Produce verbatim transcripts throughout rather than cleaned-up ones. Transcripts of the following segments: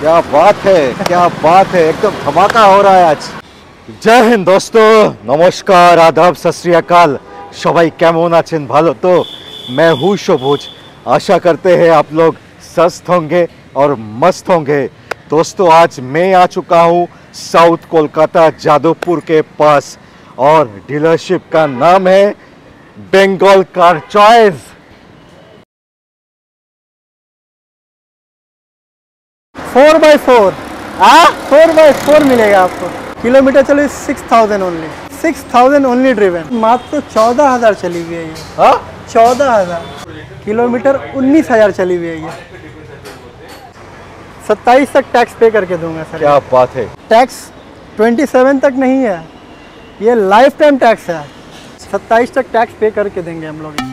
क्या बात है, क्या बात है, एकदम धमाका हो रहा है आज। जय हिंद दोस्तों, नमस्कार, आदाब, सत श्री अकाल। सबाई केमन आছেন? ভালো तो? मैं हूँ सबुज। आशा करते हैं आप लोग स्वस्थ होंगे और मस्त होंगे। दोस्तों आज मैं आ चुका हूँ साउथ कोलकाता जादवपुर के पास और डीलरशिप का नाम है Bengal car choice. Four by four हाँ फोर बाई फोर मिलेगा आपको। किलोमीटर चली six thousand only six thousand only driven. मात्र चौदह हजार चली हुई है ये। हाँ चौदह हजार किलोमीटर उन्नीस हजार चली हुई है ये। सत्ताईस तक टैक्स पे करके दूंगा सर। क्या बात है। टैक्स ट्वेंटी सेवन तक नहीं है, ये लाइफ टाइम टैक्स है। सत्ताईस तक टैक्स पे करके देंगे हम लोग।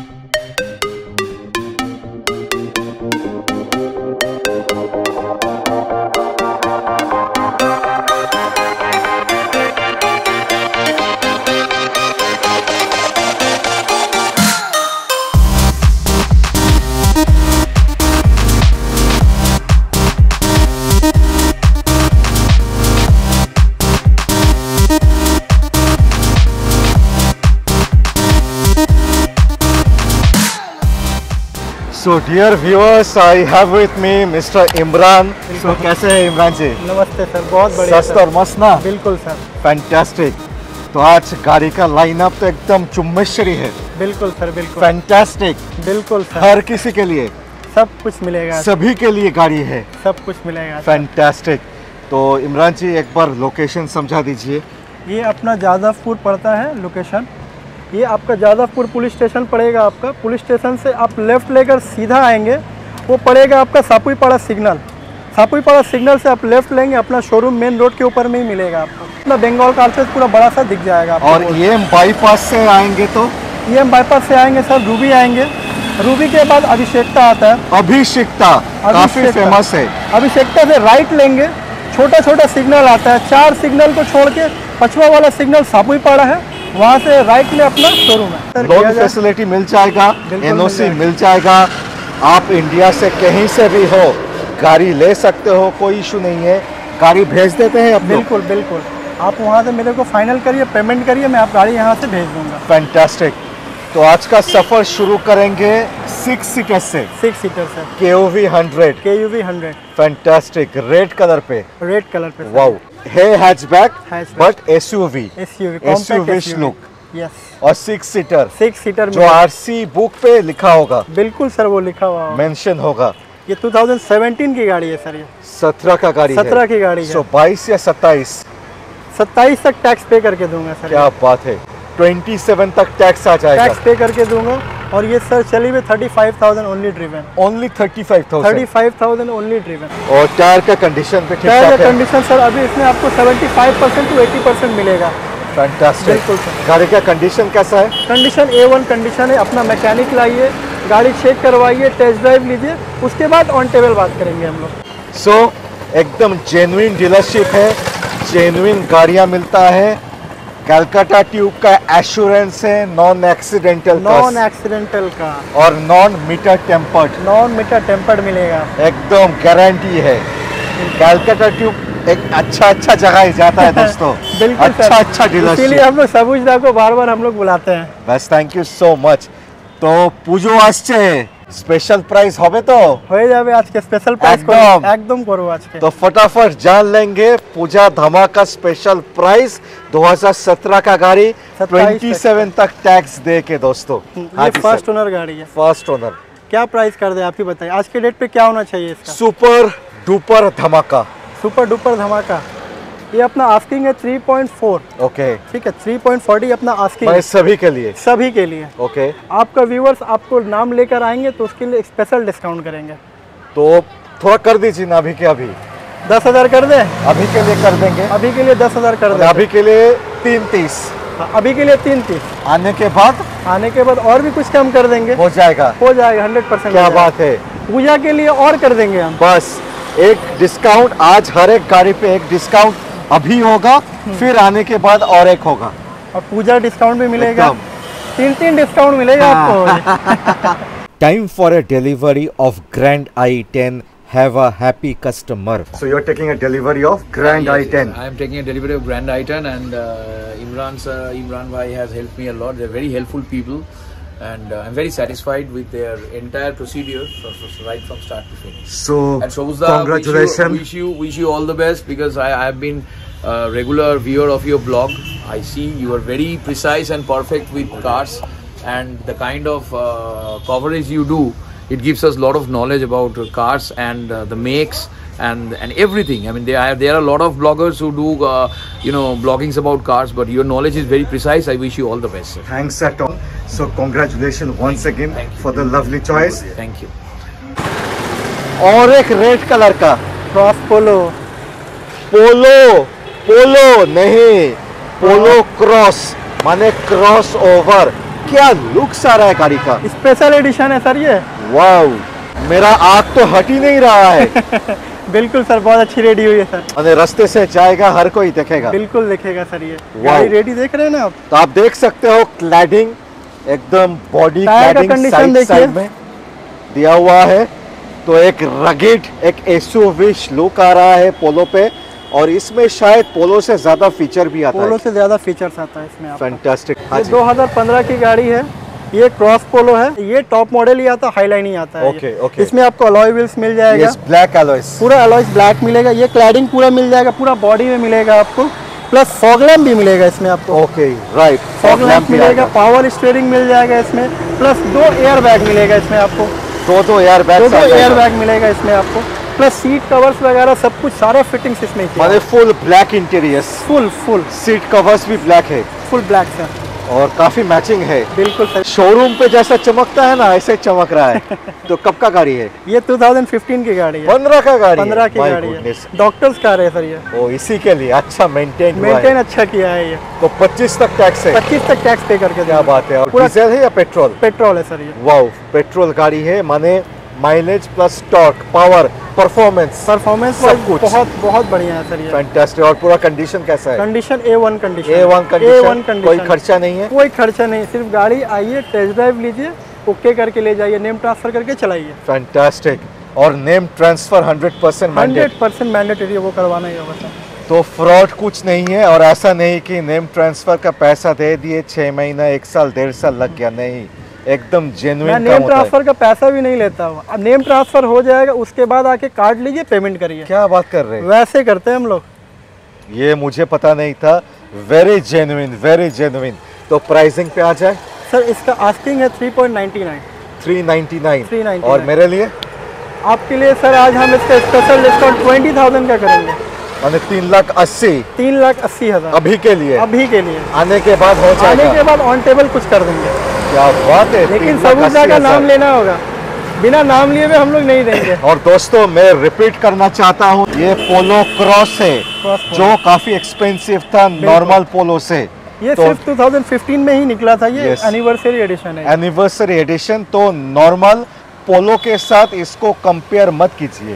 So dear viewers, I have with me mister Imran. So कैसे हैं इमरान जी? नमस्ते सर, बहुत बढ़िया। सस्त और मस्त ना? बिल्कुल सर। फैंटास्टिक। तो आज गाड़ी का लाइनअप तो एकदम चुम्बेश्वरी है। बिल्कुल सर, बिल्कुल। फैंटास्टिक। बिल्कुल सर। हर किसी के लिए सब कुछ मिलेगा, सभी के लिए गाड़ी है। सब कुछ मिलेगा। फैंटास्टिक। तो इमरान जी एक बार लोकेशन समझा दीजिए। ये अपना जादवपुर पड़ता है लोकेशन। ये आपका जादवपुर पुलिस स्टेशन पड़ेगा। आपका पुलिस स्टेशन से आप लेफ्ट लेकर सीधा आएंगे, वो पड़ेगा आपका सापुईपाड़ा सिग्नल। सापुईपाड़ा सिग्नल से आप लेफ्ट लेंगे, अपना शोरूम मेन रोड के ऊपर में ही मिलेगा आपको। अपना बंगाल कार चॉइस पूरा बड़ा सा दिख जाएगा आपको। और ये बाईपास से आएंगे तो ये बाईपास से आएंगे सर, रूबी आएंगे। रूबी के बाद अभिषेकता आता है। अभिषेकता काफी फेमस है। अभिषेकता से राइट लेंगे, छोटा छोटा सिग्नल आता है। चार सिग्नल को छोड़ के पछवा वाला सिग्नल सापुईपाड़ा है, वहाँ से राइट में अपना शोरूम है। लोन फैसिलिटी मिल जाएगा, एनओसी मिल जाएगा। आप इंडिया से कहीं से भी हो गाड़ी ले सकते हो, कोई इशू नहीं है। गाड़ी भेज देते हैं अब। बिल्कुल बिल्कुल, आप वहाँ से मेरे को फाइनल करिए, पेमेंट करिए, मैं आप गाड़ी यहाँ से भेज दूंगा। फैंटास्टिक। तो आज का सफर शुरू करेंगे सिक्स सीटर से। सिक्स सीटर से KUV hundred. KUV hundred. Fantastic. Red colour पे। रेड कलर पे। वाओ। है hatchback but SUV. SUV SUV look. Yes. और सिक्स सीटर। सिक्स सीटर जो आरसी बुक पे लिखा होगा। बिल्कुल सर, वो लिखा हुआ मेंशन होगा। ये टू थाउजेंड सेवेंटीन की गाड़ी है सर। ये सत्रह का गाड़ी है। सत्रह की गाड़ी है। सो बाईस या सत्ताईस सत्ताईस तक टैक्स पे करके दूंगा सर। क्या बात है। सत्ताईस तक टैक्स आ जाएगा। टैक्स पे करके दूंगा। और ये सर चली हुई thirty five thousand only driven. Only thirty five thousand. Thirty five thousand only driven. और टायर का कंडीशन पे ठीक टायर ठाक का है? कंडीशन सर अभी इसमें आपको seventy five percent to eighty percent मिलेगा। फैंटास्टिक। बिल्कुल सर। गाड़ी का कंडीशन कैसा है? कंडीशन ए वन कंडीशन है। अपना मैकेनिक लाइए, गाड़ी चेक करवाइए, टेस्ट ड्राइव लीजिए, उसके बाद ऑन टेबल बात करेंगे हम लोग। सो so, एकदम जेन्युइन डीलरशिप है, जेन्युइन गाड़ियाँ मिलता है। कलकत्ता ट्यूब का एश्योरेंस है, नॉन एक्सीडेंटल नॉन एक्सीडेंटल का और non meter tampered. Non meter tampered मिलेगा, एकदम गारंटी है। कलकत्ता ट्यूब एक अच्छा अच्छा जगह ही जाता है दोस्तों। बिल्कुल अच्छा अच्छा डीलरशिप। इसीलिए हम लोग सबुजदा को बार बार हम लोग बुलाते हैं। बस थैंक यू सो मच। तो পুজো আসছে, स्पेशल प्राइस হবে तो হয়ে যাবে আজকে স্পেশাল প্রাইস একদম একদম করব আজকে। तो फटाफट जान लेंगे पूजा धमाका स्पेशल प्राइस दो हज़ार सत्रह का गाड़ी सत्ताईस तक टैक्स दे के दोस्तों। ये फर्स्ट ओनर गाड़ी है। First owner. क्या प्राइस कर दे आप ही बताइए, आज के डेट पे क्या होना चाहिए इसका? सुपर डुपर धमाका। सुपर डुपर धमाका। ये अपना आस्किंग है थ्री पॉइंट फोर। ओके ठीक है, थ्री पॉइंट फोर अपना आस्किंग है सभी के लिए। सभी के लिए। ओके। आपका व्यूवर्स आपको नाम लेकर आएंगे तो उसके लिए स्पेशल डिस्काउंट करेंगे। तो थोड़ा कर दीजिए ना, अभी के अभी दस हजार कर दे। अभी के लिए कर देंगे। अभी के लिए दस हजार कर दे। अभी के लिए तीन तीस। अभी के लिए तीन तीस। आने के बाद आने के बाद और भी कुछ कम कर देंगे। हो जाएगा। हो जाएगा हंड्रेड परसेंट। क्या बात है। पूजा के लिए और कर देंगे हम। बस एक डिस्काउंट आज हर एक गाड़ी पे एक डिस्काउंट अभी होगा, फिर आने के बाद और एक होगा। और पूजा डिस्काउंट भी मिलेगा, तीन तीन डिस्काउंट मिलेगा आपको। Time for a delivery of Grand i ten have a happy customer. So you're taking a delivery of Grand Yes, i yes. ten. I am taking a delivery of Grand i ten, and uh, Imran sir, Imran bhai has helped me a lot. They're very helpful people, and uh, I'm very satisfied with their entire procedure, so, so, so right from start to finish. So And Shobuzda, congratulations. Wish you, wish you, wish you all the best, because I have been a regular viewer of your blog. I see you are very precise and perfect with cars, and the kind of uh, coverage you do, it gives us a lot of knowledge about uh, cars and uh, the makes and and everything. I mean, there are, there are a lot of bloggers who do uh, you know bloggings about cars, but your knowledge is very precise. I wish you all the best, sir. Thanks at all. So congratulations once again Thank you. for the lovely choice. Thank you. और एक red colour का cross Polo. Polo, Polo नहीं, Polo cross माने cross over. क्या looks आ रहा है गाड़ी का। स्पेशल एडिशन है सर ये। वाव, मेरा आँख तो हट ही नहीं रहा है। बिल्कुल सर, बहुत अच्छी रेडी हुई है सर। माने रास्ते से जाएगा हर कोई देखेगा। बिल्कुल देखेगा सर ये वाव। गाड़ी रेडी देख रहे हैं ना आप। तो आप देख सकते हो क्लैडिंग एकदम बॉडी टायर का क्लैडिंग condition साइड देखिए। साइड में दिया हुआ है। तो एक रगेड, एक एसयूवी लुक आ रहा है पोलो पे, और इसमें शायद पोलो से ज्यादा फीचर भी आता पोलो है। से ज्यादा फीचर्स आता है इसमें आपको। फैंटास्टिक। ये दो हज़ार पंद्रह की गाड़ी है, ये क्रॉस पोलो है। ये टॉप मॉडल ही आता है, हाईलाइन ही आता है। ओके, ये। ओके। इसमें आपको अलॉय व्हील्स मिल जाएगा, यस, ब्लैक अलॉयस। पूरा अलॉयस ब्लैक मिलेगा। ये क्लैडिंग पूरा मिल जाएगा, पूरा बॉडी में मिलेगा आपको, प्लस फॉग लैम्प भी मिलेगा इसमें आपको। Okay, right. फॉग लैम्प मिलेगा, पावर स्टीयरिंग मिल जाएगा इसमें, प्लस दो एयर बैग मिलेगा इसमें आपको। दो दो एयर बैग। दो दो एयर बैग मिलेगा इसमें आपको, प्लस सीट कवर्स वगैरह सब कुछ, सारे फिटिंग्स इसमें किया माने full black interiors, full full seat covers भी ब्लैक है फुल ब्लैक सर। और काफी मैचिंग है। बिल्कुल सर। शोरूम पे जैसा चमकता है ना, ऐसे चमक रहा है। तो कब का गाड़ी है? ये दो हज़ार पंद्रह की गाड़ी है। पंद्रह का गाड़ी है? पंद्रह की My गाड़ी goodness। है। डॉक्टर्स कार है सर ये। ओ, इसी के लिए अच्छा मेंटेन हुआ मेंटेन है। अच्छा किया है ये। तो पच्चीस तक टैक्स है। पच्चीस तक टैक्स पे करके क्या देंगे। बात है। और पूरा डीजल है या पेट्रोल? पेट्रोल है सर ये। वाओ, पेट्रोल गाड़ी है, माने mileage plus torque, power, performance, performance सब कुछ बहुत बहुत बढ़िया है सर ये। फैंटास्टिक। और पूरा कंडीशन कैसा है? Condition A one condition. A one A one condition, कोई खर्चा नहीं है? कोई खर्चा नहीं, सिर्फ गाड़ी आइए, टेस्ट ड्राइव लीजिए, ओके करके ले जाइए, नेम ट्रांसफर करके चलाइए। फैंटास्टिक। और name transfer hundred percent hundred percent mandatory है, वो करवाना ही होगा सर। तो फ्रॉड कुछ नहीं है। और ऐसा नहीं कि नेम ट्रांसफर का पैसा दे दिए, छह महीना, एक साल, डेढ़ साल लग गया, नहीं, एकदम मैं जेन्युइन काम नेम होता है। ट्रांसफर का पैसा भी नहीं लेता हूँ। अब नेम ट्रांसफर हो जाएगा, उसके बाद आके कार्ड लीजिए, पेमेंट करिए। क्या बात कर रहे हैं? वैसे करते हैं हम लोग। ये मुझे पता नहीं था। Very genuine, very genuine. तो प्राइसिंग पे आ जाए। सर इसका आस्किंग है three point ninety nine. Three ninety nine. Three ninety और नाइन। मेरे लिए आपके लिए सर आज हम इसका स्पेशल डिस्काउंट ट्वेंटी थाउजेंड का करेंगे। मैंने तीन लाख अस्सी तीन लाख अस्सी हजार अभी के लिए। अभी के लिए। आने के बाद हो आने जाएगा। के बाद ऑन टेबल कुछ कर देंगे। क्या बात है। लेकिन तीन लाख सबूजा अस्सी का हजार। नाम लेना होगा, बिना नाम लिए हुए हम लोग नहीं देंगे। और दोस्तों, मैं रिपीट करना चाहता हूँ, ये पोलो क्रॉस है, क्रॉस पोलो। जो काफी एक्सपेंसिव था नॉर्मल पोलो से। ये तो सिर्फ दो हज़ार पंद्रह में ही निकला था, ये Yes। एनिवर्सरी एडिशन है। Anniversary edition. तो नॉर्मल पोलो के साथ इसको कंपेयर मत कीजिए।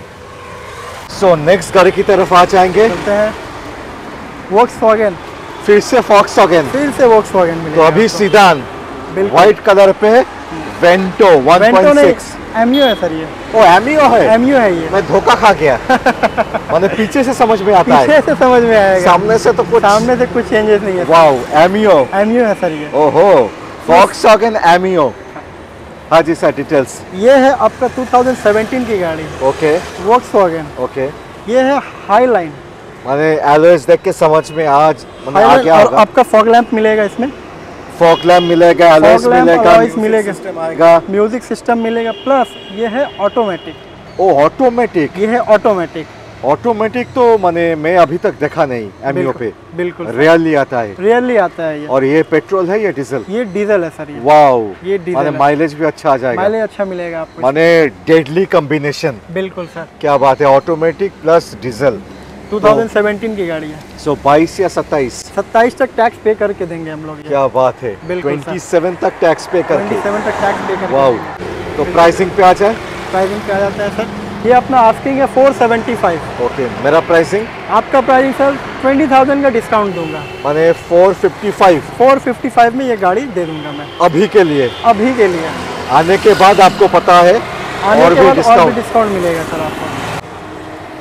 सो नेक्स्ट गाड़ी की तरफ आ जाएंगे। चलते हैं वॉक्सवैगन। फिर से वॉक्सवैगन। फिर से वॉक्सवैगन मिलेगा। तो अभी सीडान बिल्कुल। व्हाइट कलर पे वेंटो वन वेंटो पॉइंट नहीं, सिक्स। एमयू है सर ये। ओ, एमियो है। एमयू है ये। मैं धोखा खा गया। मैंने पीछे से समझ में आता पीछे है, से समझ में आएगा, सामने से तो कुछ। सामने से कुछ चेंजेस नहीं है। Wow, Ameo. एमयू है सर ये। ओहो, वॉक्सवैगन एमियो। हाँ जी सर, डिटेल्स। ये है आपका दो हज़ार सत्रह की गाड़ी, ओके, वॉक्सवैगन। ओके। ये है हाई लाइन। मैंने एलोयस देख के समझ में आज मैंने आ गया और होगा। आपका फॉग लैंप मिलेगा इसमें, फॉग लैम्प मिलेगा, एलोयस फॉग लैंप, मिलेगा, अलॉयस म्यूजिक मिलेगा। सिस्टम आएगा। म्यूजिक सिस्टम मिलेगा, प्लस ये है ऑटोमेटिक। ओ, ऑटोमेटिक। ये है ऑटोमेटिक। ऑटोमेटिक तो मैंने मैं अभी तक देखा नहीं एमियो पे। बिल्कुल रियरली आता है। रियरली आता है ये। और ये पेट्रोल है या डीजल? ये डीजल है सर ये। वाओ, ये डीजल माने है। माइलेज भी अच्छा आ जाएगा। माइलेज अच्छा मिलेगा आपको। माने डेडली कॉम्बिनेशन। बिल्कुल सर। क्या बात है, ऑटोमेटिक प्लस डीजल। दो हज़ार सत्रह की गाड़ी है। सो बाईस या सत्ताईस? सत्ताईस तक टैक्स पे करके देंगे हम लोग ये। क्या बात है। बिल्कुल सर। सत्ताईस तक टैक्स पे करके। सत्ताईस तक टैक्स पे करके वाओ। देंगे। तो प्राइसिंग पे आ जाए। प्राइसिंग क्या जाता है सर? ये अपना आस्किंग है चार सौ पचहत्तर। ओके, मेरा प्राइसिंग? आपका प्राइसिंग सर बीस हज़ार का डिस्काउंट दूंगा। माने चार सौ पचपन। चार सौ पचपन में ये गाड़ी दे दूंगा मैं अभी के लिए। अभी के लिए। आने के बाद आपको पता है आने और के भी बाद और भी डिस्काउंट। डिस्काउंट मिलेगा सर आपको।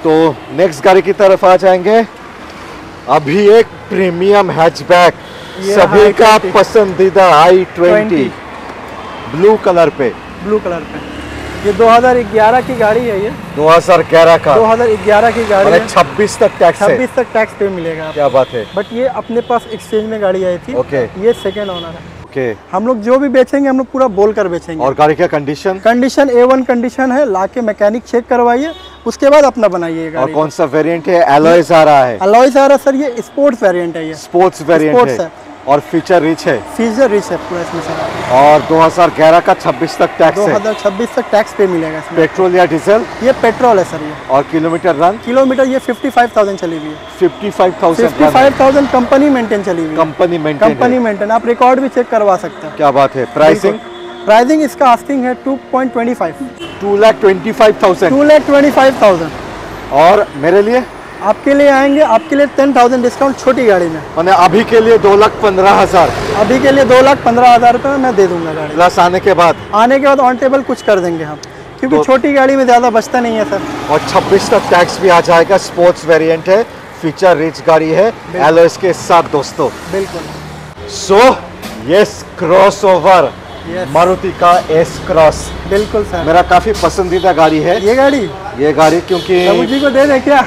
तो नेक्स्ट गाड़ी की तरफ आ जाएंगे। अभी एक प्रीमियम हैचबैक, ये सभी आई का ट्वेंटी। पसंदीदा आई ट्वेंटी ब्लू कलर पे, ब्लू कलर पे। ये दो हज़ार ग्यारह की गाड़ी है, ये दो हज़ार ग्यारह का, दो हज़ार ग्यारह की गाड़ी मतलब है। छब्बीस तक टैक्स है। छब्बीस तक टैक्स पे मिलेगा आपको। क्या बात है। बट ये अपने पास एक्सचेंज में गाड़ी आई थी। ओके। ये सेकेंड ओनर है। ओके। हम लोग जो भी बेचेंगे हम लोग पूरा बोल कर बेचेंगे। और गाड़ी का condition? Condition A one condition है, लाके मैकेनिक चेक करवाइए, उसके बाद अपना बनाइए ये और गाड़ी। कौन सा वेरिएंट है? एलॉयज आ रहा है। अलॉयज आ रहा है सर, ये स्पोर्ट्स वेरिएंट है। ये स्पोर्ट्स वेरिएंट स्पोर्ट्स है है। और फीचर रिच है। फीचर रिच है पूरा इसमें सर। और दो हज़ार ग्यारह का छब्बीस तक टैक्स दो है। हज़ार छब्बीस तक टैक्स पे मिलेगा इसमें। पेट्रोल या डीजल? ये पेट्रोल है सर। ये और किलोमीटर रन? किलोमीटर ये पचपन हज़ार चली हुई है। पचपन हज़ार पचपन हज़ार कंपनी मेंटेन चली हुई है। कंपनी मेंटेन कंपनी मेंटेन, आप रिकॉर्ड भी चेक करवा सकते हैं। क्या बात है। प्राइसिंग? प्राइसिंग इसका आस्किंग है two point two five, two lakh twenty five thousand. Two lakh twenty five thousand. और मेरे लिए? आपके लिए आएंगे, आपके लिए टेन थाउजेंड डिस्काउंट छोटी गाड़ी में। मैंने अभी के लिए दो लाख पंद्रह हजार। अभी के लिए दो लाख पंद्रह हज़ार रुपये में मैं दे दूंगा गाड़ी। प्लस आने के बाद? आने के बाद ऑन टेबल कुछ कर देंगे हम, क्योंकि तो- छोटी गाड़ी में ज़्यादा बचता नहीं है सर। और छब्बीस तक टैक्स भी आ जाएगा। स्पोर्ट्स वेरिएंट है, फीचर रिच गाड़ी है एलॉयज के साथ दोस्तों। बिल्कुल। So yes, cross over Yes. Maruti का एस क्रॉस बिल्कुल सर। मेरा काफी पसंदीदा गाड़ी है ये गाड़ी ये गाड़ी क्योंकि प्रभु जी को दे दे क्या?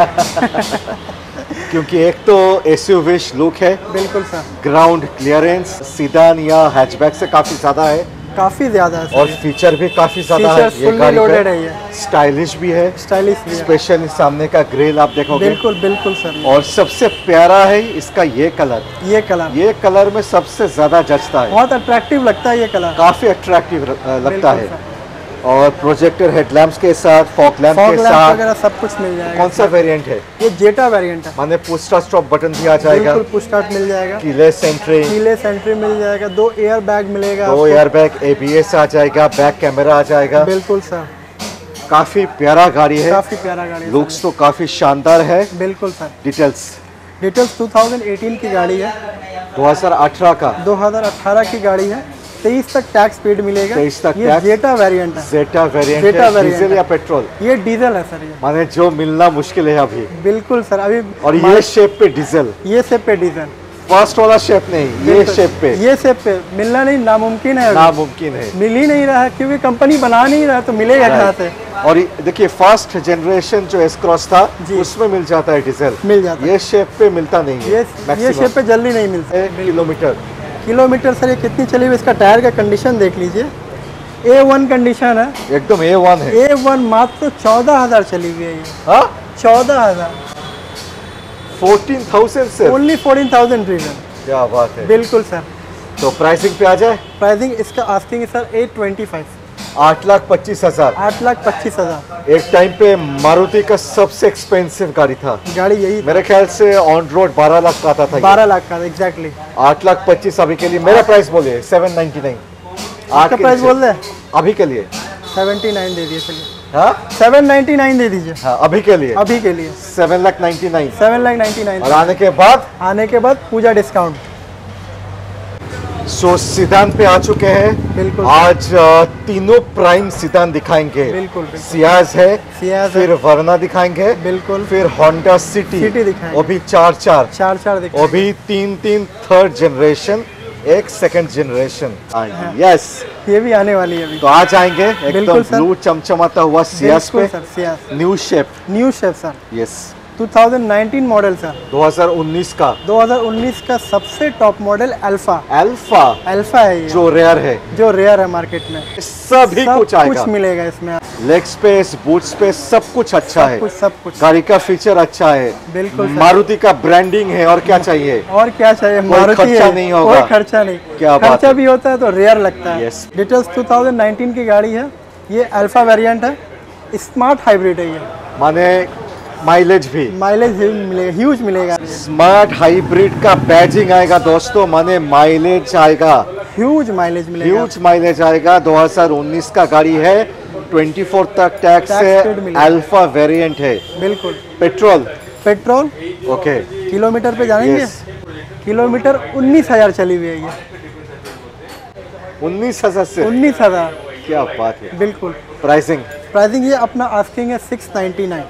क्योंकि एक तो एसयूवीश लुक है, बिल्कुल सर। ग्राउंड क्लियरेंस सीडान या हैचबैक से काफी ज्यादा है काफी ज्यादा है और सर। फीचर भी काफी ज्यादा है। फीचर्स ये फुल्ली गाड़ी लोडेड पे है, ये स्टाइलिश भी है, स्टाइलिश भी है। स्पेशली सामने का ग्रिल आप देखोगे। बिल्कुल बिल्कुल सर। और सबसे प्यारा है इसका ये कलर। ये कलर ये कलर में सबसे ज्यादा जचता है, बहुत अट्रैक्टिव लगता है ये कलर। काफी अट्रैक्टिव लगता बिल्कुल है। सर। और प्रोजेक्टर हेडलैम्प्स के साथ, फॉग लैम्प फॉग के लैंप साथ। वगैरह सब कुछ मिल जाएगा। कौन सा वेरिएंट है? ये जेटा वेरिएंट है। माने पुश स्टॉप बटन भी आ जाएगा, बिल्कुल पुश स्टार्ट मिल जाएगा, कीलेस एंट्री, कीले सेंट्री मिल जाएगा, दो एयर बैग मिलेगा दो आपको। एयरबैग, एबीएस आ जाएगा, बैक कैमरा आ जाएगा। बिल्कुल सर। काफी प्यारा गाड़ी है, काफी प्यारा गाड़ी है लुक्स तो काफी शानदार है। सर। बिल्कुल सर। डिटेल्स? डिटेल्स दो हज़ार अठारह की गाड़ी है, दो हज़ार अठारह का, दो हज़ार अठारह की गाड़ी है। तेईस तक टैक्स पेड मिलेगा। तेईस तक ये टैक्स। जेटा वेरिएंट है। जेटा वेरिएंट जेटा है, वेरिएंट डीजल है। या पेट्रोल? ये डीजल है सर। ये माने जो मिलना मुश्किल है अभी। बिल्कुल सर। अभी और ये शेप पे डीजल, ये शेप पे डीजल, फर्स्ट वाला शेप नहीं, ये बिल्कुल। शेप पे ये शेप पे मिलना नहीं, नामुमकिन है अभी। नामुमकिन है। मिल ही नहीं रहा है, क्योंकि कंपनी बना नहीं रहा, तो मिलेगा कहाँ से? और ये- देखिए फर्स्ट जनरेशन जो एस क्रॉस था जी। उसमें मिल जाता है डीजल, मिल जाता है। ये शेप पे मिलता नहीं है। ये ये maximum। शेप पे जल्दी नहीं मिलता। एक किलोमीटर किलोमीटर सर ये कितनी चली हुई, इसका टायर का कंडीशन देख लीजिए। ए वन कंडीशन है, एकदम ए वन है। ए वन मात्र चौदह हजार चली हुई है ये। हाँ, चौदह हजार फोर्टीन थाउजेंड से। Only fourteen thousand driven. क्या बात है। बिल्कुल सर। तो प्राइसिंग पे आ जाए। प्राइसिंग इसका आस्किंग है सर एट ट्वेंटी फाइव, आठ लाख पच्चीस हजार। आठ लाख पच्चीस हजार। एक टाइम पे मारुति का सबसे एक्सपेंसिव गाड़ी था, गाड़ी यही मेरे ख्याल से ऑन रोड बारह लाख का आता था। बारह लाख का एग्जैक्टली। आठ लाख पच्चीस अभी के लिए मेरा प्राइस बोलिए सेवन नाइन्टी नाइन। आपका प्राइस बोल रहे अभी के लिए सेवेंटी नाइन दे दिए, चलिए हाँ सेवन नाइन्टी नाइन दे दीजिए। हाँ अभी के लिए अभी के लिए seven lakh ninety nine. Seven lakh ninety nine. और आने के बाद आने के बाद पूजा डिस्काउंट। सो सिदान पे आ चुके हैं। बिल्कुल। आज अ, तीनों प्राइम सिदान दिखाएंगे। बिल्कुल, बिल्कुल। सियाज है, सियाज फिर है। वर्ना दिखाएंगे, बिल्कुल। फिर होंडा सिटी, सिटी दिखाएंगे। वो भी चार चार, चार चार दिखा। वो भी तीन तीन थर्ड जनरेशन, एक सेकंड जनरेशन। यस, ये भी आने वाली है अभी। तो आ जाएंगे एकदम बिल्कुल सर। ब्लू चमचमाता हुआ सियाज बिल्कुल पे। Sir, Ciaz new shape. New shape sir, yes, two thousand nineteen model sir, दो हज़ार उन्नीस का दो हज़ार उन्नीस का सबसे top model Alpha. Alpha, Alpha है ये, जो रेयर है, जो रेयर है मार्केट में। सभी सब कुछ आएगा। कुछ मिलेगा इसमें। लेग स्पेस, बूट स्पेस, सब कुछ अच्छा सब है। कुछ सब कुछ गाड़ी का फीचर अच्छा है। बिल्कुल सर। मारुति का ब्रांडिंग है, और क्या चाहिए। और क्या चाहिए, मारुति खर्चा है, नहीं होगा। कोई खर्चा नहीं। क्या बात खर्चा है। भी होता है तो रेयर लगता है। Yes। Details two thousand nineteen की गाड़ी है, ये अल्फा वेरिएंट है, स्मार्ट हाइब्रिड है ये। माने माइलेज भी माइलेज मिलेगा, ह्यूज मिलेगा, स्मार्ट हाइब्रिड का बैजिंग आएगा दोस्तों, माने माइलेज आएगा, ह्यूज माइलेज मिलेगा। ह्यूज माइलेज आएगा। दो हज़ार उन्नीस का गाड़ी है, चौबीस तक टैक्स Tax है, paid मिलेगा। अल्फा वेरिएंट है। बिल्कुल। Petrol petrol okay. किलोमीटर पे जानेंगे। Yes। किलोमीटर उन्नीस हजार चली हुई है ये। उन्नीस हजार से। उन्नीस हजार क्या बात है। बिल्कुल। प्राइसिंग प्राइसिंग ये अपना आस्किंग है सिक्स नाइन्टी नाइन,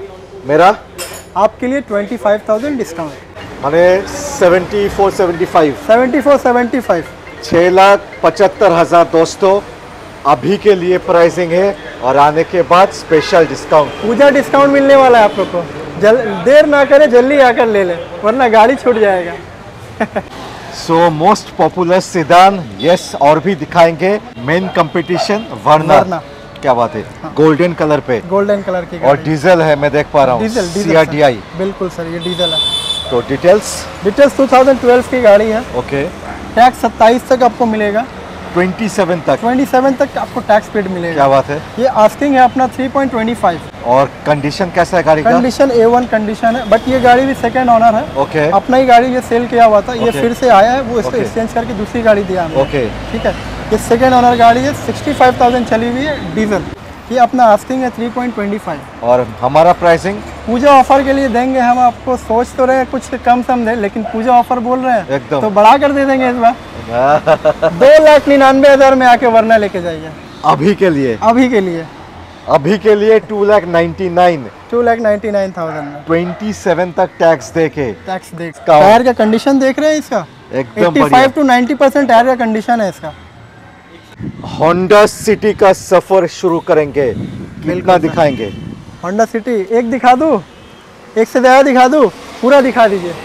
मेरा आपके लिए ट्वेंटी फाइव थाउजेंड डिस्काउंट, माने seventy four seventy five seventy four seventy five. छः लाख पचहत्तर हज़ार दोस्तों अभी के लिए प्राइसिंग है, और आने के बाद स्पेशल डिस्काउंट, पूजा डिस्काउंट मिलने वाला है आप लोग को। जल देर ना करें, जल्दी आकर ले लें वरना गाड़ी छूट जाएगा। So most popular sedan, yes, और भी दिखाएंगे। Main competition Verna, Verna. क्या बात है, गोल्डन कलर पे, गोल्डन कलर की और गाड़ी। डीजल है, मैं देख पा रहा हूँ, diesel C diesel R D I. Sir. बिल्कुल सर, ये डीजल है। तो details details two thousand twelve की गाड़ी है। ओके, टैक्स सत्ताईस तक आपको मिलेगा, सत्ताईस तक, सत्ताईस तक आपको टैक्स पेड मिलेगा। क्या बात है। ये आस्किंग है अपना थ्री पॉइंट टू फाइव। और कंडीशन कैसा है गाड़ी का? कंडीशन ए वन कंडीशन है, बट ये गाड़ी भी सेकंड ओनर है। ओके, अपना ही गाड़ी ये सेल किया हुआ था, ये Okay. फिर से आया है, वो इसको Okay. एक्सचेंज करके दूसरी गाड़ी दिया हमें। ओके, ठीक है, ये सेकंड ओनर गाड़ी है, सिक्सटी फाइव थाउजेंड चली हुई है, डीजल। ये अपना आस्किंग है थ्री पॉइंट टू फाइव। और हमारा प्राइसिंग पूजा ऑफर के लिए देंगे हम आपको, सोच तो रहे हैं कुछ कम सम दे, लेकिन पूजा ऑफर बोल रहे हैं एकदम। तो बढ़ा कर दे देंगे इस बार। दो लाख निन्यानवे हजार में आके वरना लेके जाइए अभी के लिए, अभी के लिए। अभी के लिए two lakh ninety nine, two lakh ninety nine thousand में ट्वेंटी सेवन तक टैक्स दे के। टैक्स देख। का- टायर का कंडीशन देख रहे हैं इसका, एकदम eighty five to ninety percent tyre का कंडीशन है इसका। होंडा सिटी का सफर शुरू करेंगे, कितना सर। दिखाएंगे? होंडा सिटी एक दिखा दूँ, एक से ज़्यादा दिखा दूँ, पूरा दिखा दीजिए।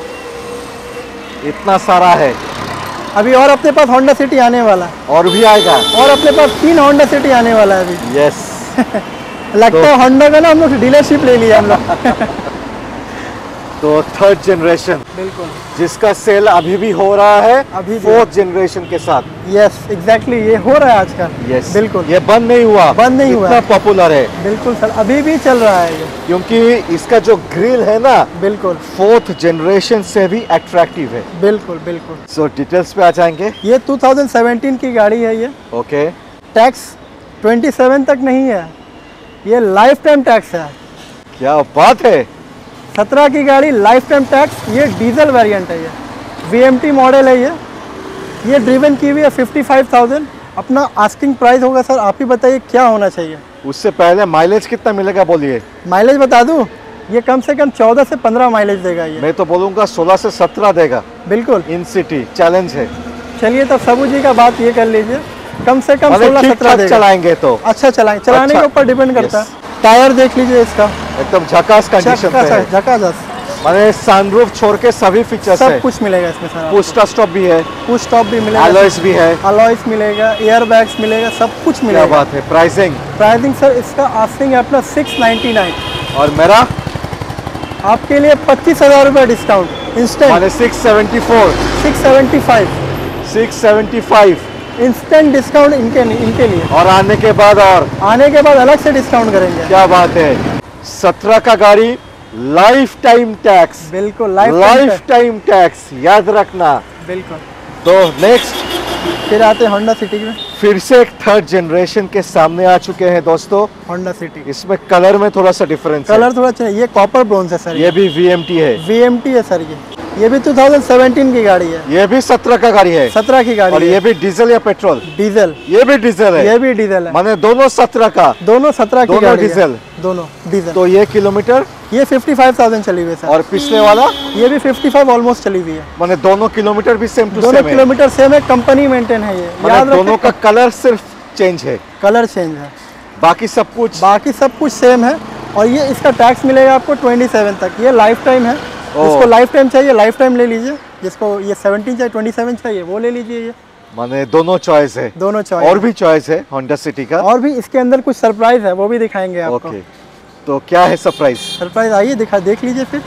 इतना सारा है, अभी और अपने पास होंडा सिटी आने वाला है, और भी आएगा। और अपने पास तीन होंडा सिटी आने वाला है अभी। यस, लगता है होंडा का ना हम लोग डीलरशिप ले लिया हम लोग। तो थर्ड जनरेशन बिल्कुल, जिसका सेल अभी भी हो रहा है, अभी भी। फोर्थ जनरेशन के साथ। यस एग्जैक्टली, ये हो रहा है आजकल। यस, बिल्कुल, ये बंद नहीं हुआ, बंद नहीं हुआ इतना है। पॉपुलर है, बिल्कुल सर, अभी भी चल रहा है ये। क्योंकि इसका जो ग्रिल है ना, बिल्कुल फोर्थ जनरेशन से भी अट्रैक्टिव है। बिल्कुल बिल्कुल। सो डिटेल्स पे आ जाएंगे। ये टू थाउजेंड सेवेंटीन की गाड़ी है ये। ओके, टैक्स ट्वेंटी सेवन तक नहीं है, ये लाइफ टाइम टैक्स है। क्या बात है। सत्रह की गाड़ी, लाइफ टाइम टैक्स। ये डीजल वेरिएंट है, ये वीएमटी मॉडल है ये। ये ड्रिवन की हुई है फिफ्टी फाइव थाउजेंड। अपना आस्किंग प्राइस होगा सर, आप ही बताइए क्या होना चाहिए। उससे पहले माइलेज कितना मिलेगा बोलिए? माइलेज बता दूं, ये कम से कम चौदह से पंद्रह माइलेज देगा ये। मैं तो बोलूँगा सोलह से सत्रह देगा। बिल्कुल, इन सिटी चैलेंज है। चलिए तब सबू जी का बात ये कर लीजिए, कम से कम अरे सोलह ठीक सत्रह ठाक देगा। चलाएंगे तो अच्छा चलाएंगे, चलाने अच्छा। के ऊपर डिपेंड करता Yes. है। टायर देख लीजिए इसका, एकदम झकास कंडीशन पे है। झकाझक, माने सनरूफ छोड़ के सभी फीचर्स सब है। कुछ मिलेगा इसमें सर। पुश स्टॉप भी है, पुश स्टॉप भी मिलेगा, अलॉयस भी है। अलॉयस मिलेगा, एयर बैग्स मिलेगा, सब कुछ क्या मिलेगा। बात है। प्राइसिंग प्राइसिंग सर इसका आस्किंग है अपना सिक्स नाइन्टी नाइन। और मेरा आपके लिए पच्चीस हजार रुपये डिस्काउंट इंस्टेंट, माने six seventy four, six seventy five six seventy five, instant discount इनके इनके लिए। और आने के बाद और आने के बाद अलग से डिस्काउंट करेंगे। क्या बात है। सत्रह का गाड़ी, लाइफ टाइम टैक्स, बिल्कुल लाइफ लाइफ टाइम टैक्स याद रखना। बिल्कुल। तो नेक्स्ट फिर आते हैं होंडा सिटी में। फिर से एक थर्ड जनरेशन के सामने आ चुके हैं दोस्तों। होंडा सिटी इसमें कलर में थोड़ा सा डिफरेंस है। कलर थोड़ा चाहिए, ये कॉपर ब्रोंज है सर। ये भी वीएमटी है। वीएमटी है सर। ये ये भी टू थाउजेंड सेवेंटीन की गाड़ी है। ये भी सत्रह का गाड़ी है। सत्रह की गाड़ी और है। ये भी डीजल या पेट्रोल? डीजल। ये भी डीजल है। ये भी डीजल है। माने दोनों सत्रह का, दोनों सत्रह की दोनों गाड़ी है। डीजल। दोनों डीजल। तो ये किलोमीटर ये फिफ्टी फाइव थाउजेंड चली हुई है सर। और पिछले वाला ये भी फिफ्टी फाइव ऑलमोस्ट चली हुई है। माने दोनों किलोमीटर भी सेम टू दोनों सेम है। किलोमीटर सेम है, कंपनी मेंटेन है ये। माने याद दोनों रखें, का कलर सिर्फ चेंज है, कलर चेंज है, बाकी सब कुछ। बाकी सब कुछ सेम है। और ये इसका टैक्स मिलेगा आपको ट्वेंटी सेवन तक। ये लाइफ टाइम है। जिसको लाइफ टाइम चाहिए लाइफ टाइम ले लीजिए, जिसको ये सेवनटीन चाहिए ट्वेंटी सेवन चाहिए वो ले लीजिए। ये माने दोनों चॉइस है। दोनों चॉइस। और भी चॉइस है होंडा सिटी का। और भी इसके अंदर कुछ सरप्राइज है, वो भी दिखाएंगे आपको। ओके, तो क्या है सरप्राइज? सरप्राइज आइए दिखा देख लीजिए। फिर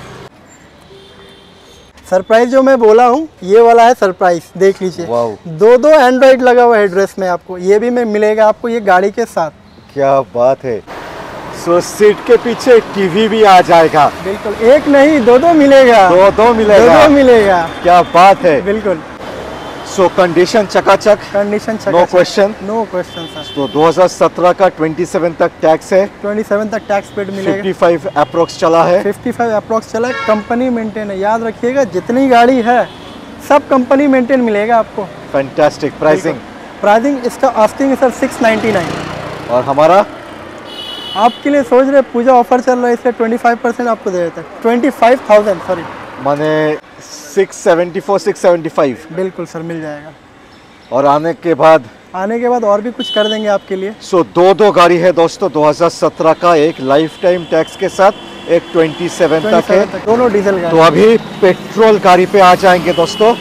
सरप्राइज जो मैं बोला हूँ ये वाला है सरप्राइज, देख लीजिए। वाओ, दो दो एंड्रॉइड लगा हुआ है ड्रेस में आपको। ये भी में मिलेगा आपको ये गाड़ी के साथ। क्या बात है। सो सीट के पीछे टीवी भी आ जाएगा। बिल्कुल, एक नहीं दो दो मिलेगा। दो दो मिलेगा। दो दो मिलेगा। क्या बात है। बिल्कुल। सो कंडीशन चकाचक, condition no question. No question sir. तो दो हज़ार सत्रह का सत्ताईस तक टैक्स है। ट्वेंटी सेवन तक टैक्स पेड मिलेगा। पचपन अप्रोक्स चला है। फिफ्टी फाइव अप्रोक्स चला है। कंपनी मेंटेन है, याद रखिएगा जितनी गाड़ी है सब कंपनी मेंटेन मिलेगा आपको। फैंटास्टिक। प्राइसिंग? प्राइसिंग इसका आस्किंग है सर सिक्स नाइन्टी नाइन। और हमारा आपके लिए सोच रहे पूजा ऑफर चल रहा है इसलिए ट्वेंटी फाइव परसेंट आपको दे देते हैं, ट्वेंटी फाइव थाउजेंड सॉरी। माने six seventy four six seventy five. बिल्कुल सर मिल जाएगा। और आने के बाद आने के बाद और भी कुछ कर देंगे आपके लिए। सो दो दो गाड़ी है दोस्तों दो हज़ार सत्रह का, एक लाइफ टाइम टैक्स के साथ, एक ट्वेंटी सेवन तक है, तक, दोनों डीजल गाड़ी। तो अभी पेट्रोल गाड़ी पे आ जाएंगे दोस्तों,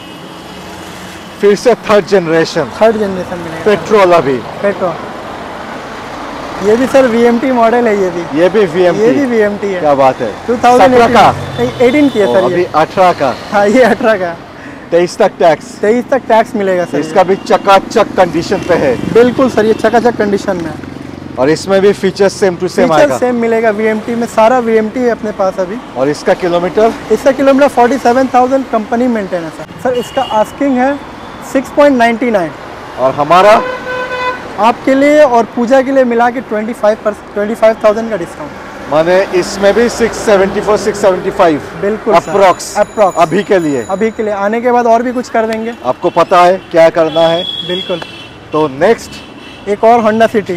फिर से थर्ड जनरेशन थर्ड जनरेशन मिलेगा पेट्रोल। अभी पेट्रोल ये भी sir V M T model है, ये भी ये भी वी एम ये भी वी एम टी है। क्या बात है। टू थाउजेंड सत्रह का एटीन की है ओ, सर अभी ये। अठारह का, हाँ ये अठारह का, तेईस तक टैक्स, तेईस तक टैक्स मिलेगा सर। इसका भी चकाचक कंडीशन पे है। बिल्कुल सर ये चकाचक कंडीशन में है। और इसमें भी features same to same feature आएगा। सेम मिलेगा वी एम टी में, सारा वी एम टी है अपने पास अभी। और इसका किलोमीटर इसका kilometre forty seven thousand company maintain है सर। सर इसका आस्किंग है सिक्स पॉइंट नाइन्टी नाइन, और हमारा आपके लिए और पूजा के लिए मिला के twenty five percent twenty five thousand का डिस्काउंट। माने इसमें भी six seventy four six seventy five बिल्कुल अप्रोक्स अप्रोक्स अभी के लिए। अभी के लिए, आने के बाद और भी कुछ कर देंगे। आपको पता है क्या करना है। बिल्कुल। तो नेक्स्ट एक और होंडा सिटी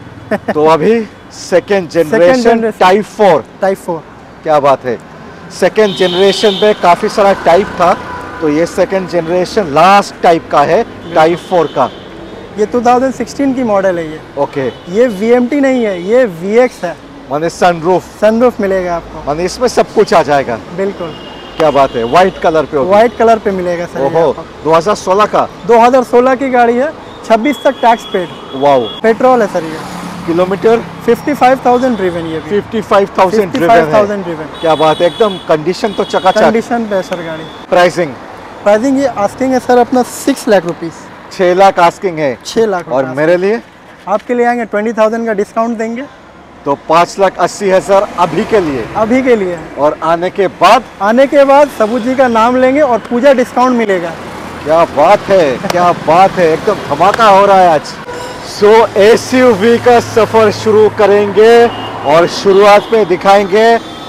तो अभी second generation generation। Type four. Type four क्या बात है। सेकेंड जनरेशन में काफ़ी सारा टाइप था, तो ये सेकेंड जनरेशन लास्ट टाइप का है टाइप फोर का। ये टू थाउजेंड सिक्सटीन की मॉडल है ये। ओके। ये वी एम टी नहीं है, ये वी एक्स है। माने सनरूफ सनरूफ मिलेगा आपको। माने इसमें सब कुछ आ जाएगा। बिल्कुल। क्या बात है। व्हाइट कलर पे होगी। व्हाइट कलर पे मिलेगा सर। ओहो, दो हज़ार सोलह का। दो हज़ार सोलह की गाड़ी है, छब्बीस तक टैक्स पेड। वाओ। पेट्रोल है सर ये। Kilometre fifty five thousand driven ये भी। Fifty five thousand fifty five thousand driven. क्या बात है, एकदम कंडीशन तो चकाचक। कंडीशन पे है सर गाड़ी। प्राइसिंग प्राइसिंग ये आस्किंग है सर अपना सिक्स लाख रुपीस। छह लाख आस्किंग है। छः लाख और रुपए मेरे लिए आपके लिए आएंगे ट्वेंटी थाउजेंड का डिस्काउंट देंगे, तो पाँच लाख अस्सी हजार अभी के लिए। अभी के लिए। और आने के बाद आने के बाद सबूत जी का नाम लेंगे और पूजा डिस्काउंट मिलेगा। क्या बात है, क्या बात है, एकदम धमाका हो रहा है आज। सो एस यू वी का सफर शुरू करेंगे और शुरुआत में दिखाएंगे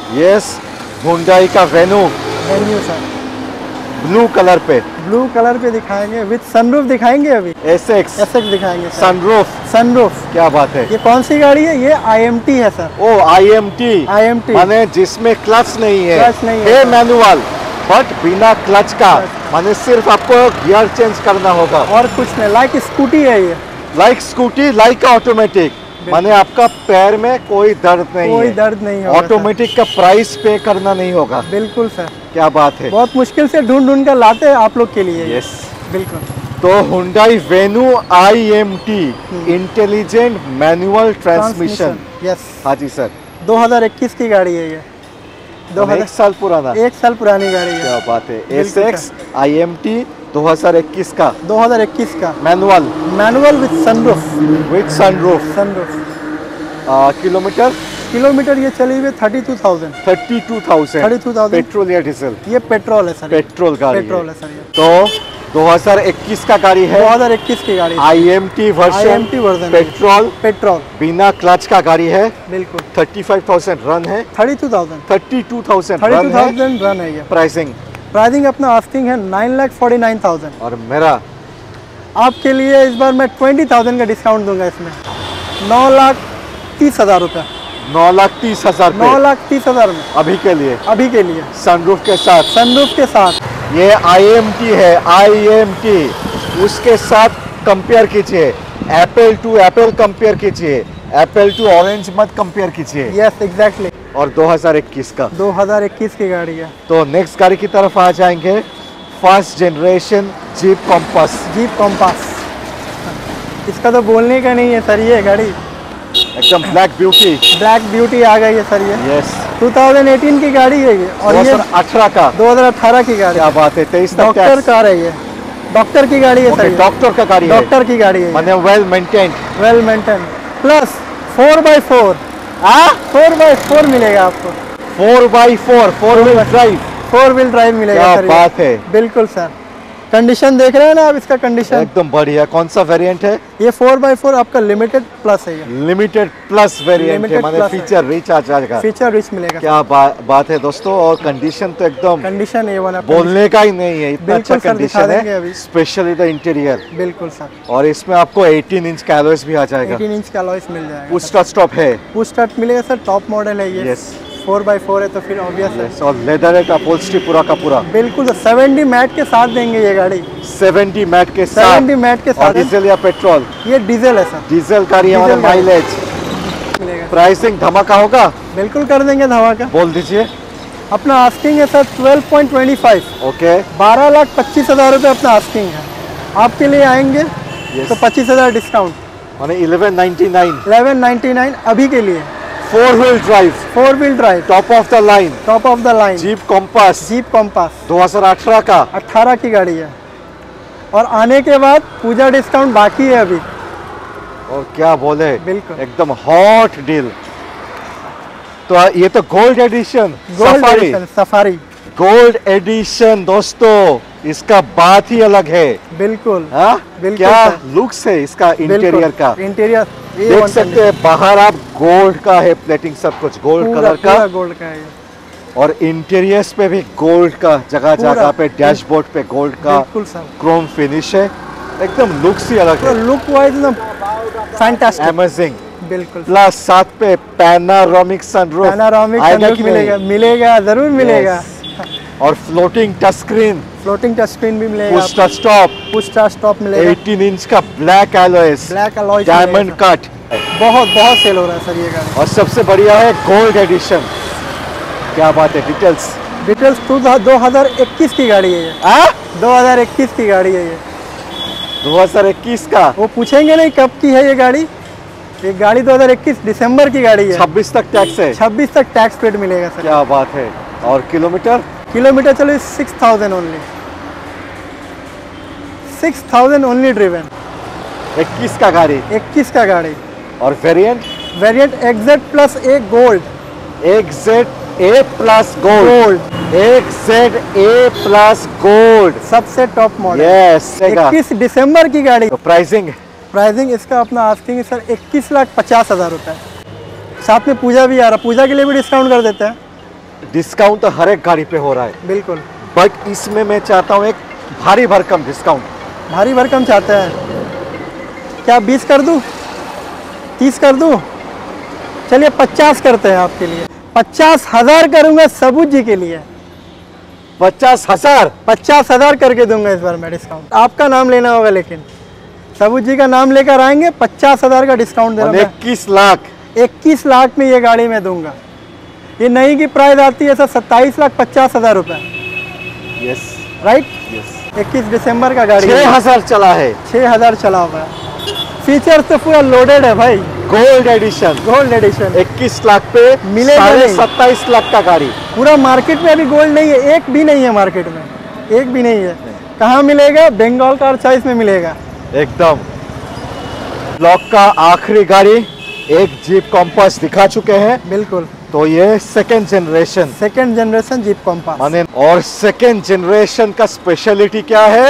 यस हुंडई का Venue Venue sir blue colour पे। ब्लू कलर पे दिखाएंगे, विद सनरूफ दिखाएंगे। अभी एस एक्स एस एक्स दिखाएंगे सर। सनरूफ। सनरूफ। क्या बात है। ये कौन सी गाड़ी है? ये आई एम टी है sir. Oh I M T. I M T माने जिसमें क्लच नहीं है। क्लच नहीं है है सर। मैनुअल बट बिना क्लच का। माने सिर्फ आपको गियर चेंज करना होगा और कुछ नहीं, लाइक स्कूटी है ये। Like scooty like automatic. माने आपका पैर में कोई दर्द नहीं कोई है। दर्द नहीं होगा। ऑटोमेटिक का प्राइस पे करना नहीं होगा। बिल्कुल सर। क्या बात है। बहुत मुश्किल से ढूंढ ढूंढ कर लाते हैं आप लोग के लिए। यस। बिल्कुल। तो Hyundai Venue I M T intelligent manual transmission. Yes. हाँ जी सर। दो हज़ार इक्कीस की गाड़ी है ये। दो एक साल पुराना। एक साल पुरानी गाड़ी है। क्या बात है। एस बिल्कुल एक्स आई एम टी दो हज़ार इक्कीस का दो हज़ार इक्कीस का manual manual with sunroof. With sunroof. Sunroof. Kilometre kilometre ये चली हुई thirty two thousand. Thirty two thousand. Thirty two thousand petrol या डीजल? ये पेट्रोल है सर। पेट्रोल गाड़ी पेट्रोल है सर ये। तो दो हज़ार इक्कीस का गाड़ी है। दो हज़ार इक्कीस की गाड़ी। I M T version. I M T version. Petrol petrol बिना क्लच का गाड़ी है। बिल्कुल। थर्टी फाइव थाउजेंड रन है। Thirty two thousand. Thirty two thousand thirty run two है। थाउजेंड रन है ये। प्राइसिंग प्राइसिंग अपना आस्किंग है nine lakh forty nine thousand. और मेरा आपके लिए इस बार मैं ट्वेंटी थाउजेंड का डिस्काउंट दूंगा इसमें। नौ लाख तीस हजार रुपये। नौ लाख तीस हजार नौ लाख तीस हजार में अभी के लिए अभी के लिए सनरूफ के साथ। सनरूफ के साथ। ये आई एम टी है। आई एम टी उसके साथ कंपेयर कीजिए। एप्पल टू एप्पल कंपेयर कीजिए। एप्पल टू ऑरेंज मत कंपेयर कीजिए। Yes exactly. और दो हज़ार इक्कीस का। दो हज़ार इक्कीस की गाड़ी है। तो नेक्स्ट गाड़ी की तरफ आ जाएंगे। First generation jeep compass. Jeep compass. इसका तो बोलने का नहीं है सर, ये गाड़ी एकदम ब्लैक ब्यूटी। ब्लैक ब्यूटी आ गई है सर ये। यस। टू थाउजेंड एटीन की गाड़ी है ये। और ये अठारह का। दो हज़ार अठारह की गाड़ी। क्या बात है। तेईस डॉक्टर कार है ये। डॉक्टर की गाड़ी है सर ये। डॉक्टर का गाड़ी है। डॉक्टर की गाड़ी है। माने well maintained. Well maintain plus four by four. हाँ फोर बाई फोर मिलेगा आपको। Four by four four wheel drive. Four wheel drive मिलेगा क्या सर। बात है। बिल्कुल सर। कंडीशन देख रहे हैं ना आप इसका कंडीशन, एकदम बढ़िया। कौन सा वेरिएंट है? ये फोर बाई फोर आपका लिमिटेड प्लस है, ये लिमिटेड प्लस वेरिएंट है, Limited माने plus है। फीचर रिच आ जाएगा। फीचर रिच मिलेगा। क्या बा, बात है दोस्तों। और कंडीशन तो एकदम कंडीशन ए वन बोलने का ही नहीं है, इतना अच्छा बिल्कुल सर, दिखा कंडीशन देंगे है, अभी। Specially the interior. बिल्कुल सर, और इसमें आपको अठारह इंच का अलॉयस भी आ जाएगा। एटीन इंच का अलॉयस मिल जाएगा। पुश स्टार्ट स्टॉप है। पुश स्टार्ट मिलेगा सर, टॉप मॉडल है ये। यस फोर बाई फोर है तो फिर ऑब्वियस है। यस। और लेदर है, अपहोल्स्ट्री पूरा का पूरा। बिल्कुल सेवेंटी मैट के साथ देंगे ये गाड़ी, सत्तर मैट के साथ। सेवेंटी मैट के और साथ। डीजल या पेट्रोल? ये डीजल है सर, डीजल का रही है, डीजल का। माइलेज। मिलेगा। प्राइसिंग धमाका होगा? बिल्कुल कर देंगे धमाका। बोल दीजिए। अपना आस्किंग है sir twelve point twenty five. Okay. बारह लाख पच्चीस हजार रुपये अपना आस्किंग है। आपके लिए आएंगे Yes. तो पच्चीस हजार डिस्काउंट, माने eleven ninety nine. Eleven ninety nine अभी के लिए। Four wheel drive, four wheel drive, top of the line, top of the line, jeep compass jeep compass दो हज़ार अठारह का। अट्ठारह की गाड़ी है। और आने के बाद पूजा डिस्काउंट बाकी है अभी। और क्या बोले, बिल्कुल। एकदम हॉट डील। तो आ- ये तो gold edition gold safari. Edition safari. Gold edition दोस्तों, इसका बात ही अलग है। बिल्कुल हाँ? बिल्कुल क्या सर। लुक्स है इसका इंटीरियर का। इंटीरियर देख सकते हैं बाहर आप गोल्ड का है प्लेटिंग, सब कुछ गोल्ड कलर का। गोल्ड का है ये। और इंटीरियर्स पे भी गोल्ड का, जगह पूरा। जगह पे डैशबोर्ड पे गोल्ड का बिल्कुल सर, क्रोम फिनिश है। एकदम लुक्स ही अलग तो है। लुक वाइज ना फैंटास्टिक। अमेजिंग। बिल्कुल प्लस साथ पे पैनारोमिक सनरूफ पैनारोमिक आएगा सनरूफ कि मिलेगा, नहीं? मिलेगा जरूर मिलेगा। और floating touch screen, floating touch screen भी मिलेगा, push touch stop, push start stop मिलेगा, अठारह इंच का black alloys, black alloy diamond cut. बहुत बहुत सेल हो रहा है सर ये गाड़ी। और सबसे बढ़िया है गोल्ड एडिशन। क्या बात है, डिटेल्स। डिटेल्स टू दो हज़ार इक्कीस की गाड़ी है ये, आ? दो हज़ार इक्कीस की गाड़ी है ये। दो हज़ार इक्कीस का। वो पूछेंगे नहीं कब की है ये गाड़ी। ये गाड़ी दो हज़ार इक्कीस दिसंबर की गाड़ी है। छब्बीस तक टैक्स है। छब्बीस तक टैक्स पेड मिलेगा सर। क्या बात है। और किलोमीटर? किलोमीटर चलो six thousand only, six thousand only driven. इक्कीस का गाड़ी। इक्कीस का गाड़ी। और variant? Variant XZ plus A gold. XZ A plus gold. Gold XZ A plus gold. सबसे टॉप मॉडल। यस। इक्कीस दिसंबर की गाड़ी। तो प्राइसिंग? प्राइसिंग इसका अपना आस्किंग है सर इक्कीस लाख पचास हजार रुपए। साथ में पूजा भी आ रहा, पूजा के लिए भी डिस्काउंट कर देते हैं। डिस्काउंट तो हर एक गाड़ी पे हो रहा है, बिल्कुल। बट इसमें मैं चाहता हूँ एक भारी भरकम डिस्काउंट। भारी भरकम चाहते हैं क्या? बीस कर दूं, तीस कर दूं? चलिए पचास करते हैं आपके लिए। पचास हजार करूंगा सबूत जी के लिए। पचास हजार पचास हजार करके दूंगा इस बार मैं डिस्काउंट। आपका नाम लेना होगा, लेकिन सबूत जी का नाम लेकर आएंगे, पचास हजार का डिस्काउंट दे रहा हूं मैं। इक्कीस लाख इक्कीस लाख में ये गाड़ी मैं दूंगा। ये नई की प्राइस आती है सर सत्ताईस लाख पचास हजार रुपए। Yes right. यस। इक्कीस दिसंबर का गाड़ी छह है। हजार चला है। छह हजार चला हुआ है। फीचर तो पूरा लोडेड है भाई। Gold edition. Gold edition. इक्कीस लाख पे मिलेगा साढ़े नहीं। सत्ताईस लाख का गाड़ी। पूरा मार्केट में अभी गोल्ड नहीं है, एक भी नहीं है मार्केट में, एक भी नहीं है। कहाँ मिलेगा? बंगाल कार चॉइस में मिलेगा। एकदम। ब्लॉक का आखिरी गाड़ी एक जीप कॉम्पास दिखा चुके हैं, बिल्कुल। तो ये second generation second generation jeep compass. माने। और सेकेंड जनरेशन का स्पेशलिटी क्या है?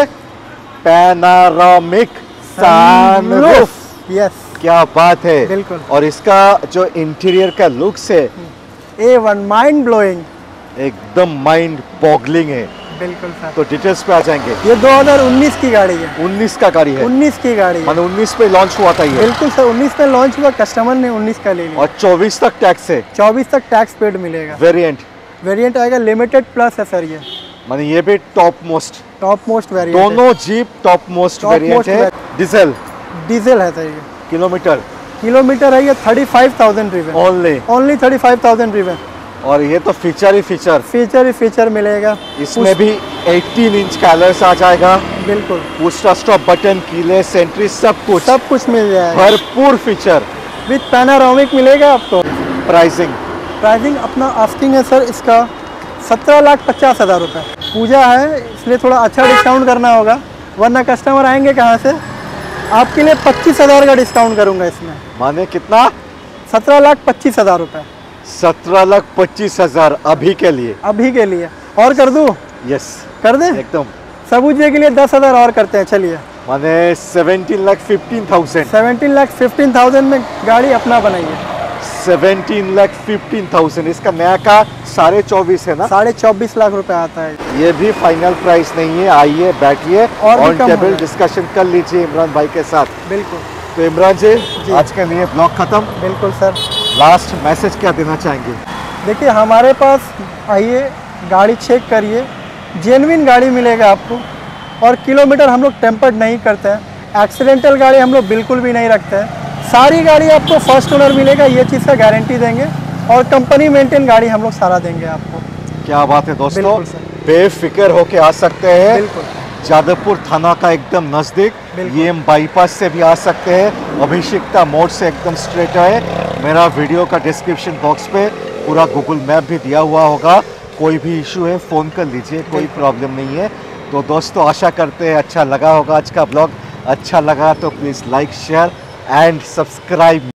Panoramic sunroof. यस, क्या बात है। बिल्कुल। और इसका जो इंटीरियर का लुक्स है ए वन माइंड ब्लोइंग। एकदम माइंड बॉगलिंग है। बिल्कुल सर। तो डिटेल्स पे आ जाएंगे। ये दो हज़ार उन्नीस की गाड़ी है। उन्नीस का गाड़ी है। उन्नीस की गाड़ी है। माने उन्नीस पे लॉन्च हुआ था ये। बिल्कुल सर, उन्नीस में लॉन्च हुआ, कस्टमर ने उन्नीस का ले लिया। और चौबीस तक टैक्स है। चौबीस तक टैक्स पेड मिलेगा। वेरिएंट? वेरिएंट आएगा लिमिटेड प्लस है सर ये। माने ये भी top most. Top most variant. दोनों jeep top most Top variant most है। variant। डीजल? डीजल है सर ये। किलोमीटर? किलोमीटर है ये thirty five thousand driven. Only. Only thirty five thousand driven. और ये तो फीचर ही फीचर। फीचर ही फीचर मिलेगा। इसमें भी अठारह इंच का अलॉयस आ जाएगा। बिल्कुल। पुश स्टॉप बटन, कीले, सेंट्री, सब कुछ सब कुछ मिल जाएगा। भरपूर फीचर। विद पैनारोमिक मिलेगा आपको। प्राइसिंग? प्राइसिंग अपना आस्किंग है सर इसका सत्रह लाख पचास हज़ार रुपये। पूजा है इसलिए थोड़ा अच्छा डिस्काउंट करना होगा, वरना कस्टमर आएंगे कहाँ से। आपके लिए पच्चीस हज़ार का डिस्काउंट करूँगा इसमें। माने कितना? सत्रह लाख पच्चीस हज़ार रुपये सत्रह लाख पच्चीस हजार अभी के लिए। अभी के लिए। और कर दूँ? यस कर दे। एकदम। सबूत जी के लिए दस हज़ार और करते हैं, चलिए। माने seventeen lakh fifteen thousand seventeen lakh fifteen thousand में गाड़ी अपना बनाइए। सेवेंटीन लाख फिफ्टीन थाउजेंड इसका नया का साढ़े चौबीस है ना? साढ़े चौबीस लाख रुपए आता है। ये भी फाइनल प्राइस नहीं है, आइए बैठिए और भी ऑन कम हो टेबल जाए। डिस्कशन कर लीजिए इमरान भाई के साथ। बिल्कुल तो इमरान जी, जी। आज के लिए ब्लॉग खत्म। बिल्कुल सर। लास्ट मैसेज क्या देना चाहेंगे? देखिए हमारे पास आइए, गाड़ी चेक करिए, जेन्युइन गाड़ी मिलेगा आपको। और किलोमीटर हम लोग टेम्पर्ड नहीं करते हैं, एक्सीडेंटल गाड़ी हम लोग बिल्कुल भी नहीं रखते हैं। सारी गाड़ी आपको फर्स्ट ओनर मिलेगा, ये चीज़ का गारंटी देंगे। और कंपनी मेंटेन गाड़ी हम लोग सारा देंगे आपको। क्या बात है दोस्तों, बिल्कुल सर। बेफिक्र होके आ सकते हैं। बिल्कुल जादवपुर थाना का एकदम नज़दीक, बिल्कुल। ये बाईपास से भी आ सकते हैं, अभिषेकता मोड़ से एकदम स्ट्रेट है। मेरा वीडियो का डिस्क्रिप्शन बॉक्स पे पूरा गूगल मैप भी दिया हुआ होगा। कोई भी इशू है फ़ोन कर लीजिए, कोई प्रॉब्लम नहीं है। तो दोस्तों आशा करते हैं अच्छा लगा होगा आज का ब्लॉग। अच्छा लगा तो please like share and subscribe.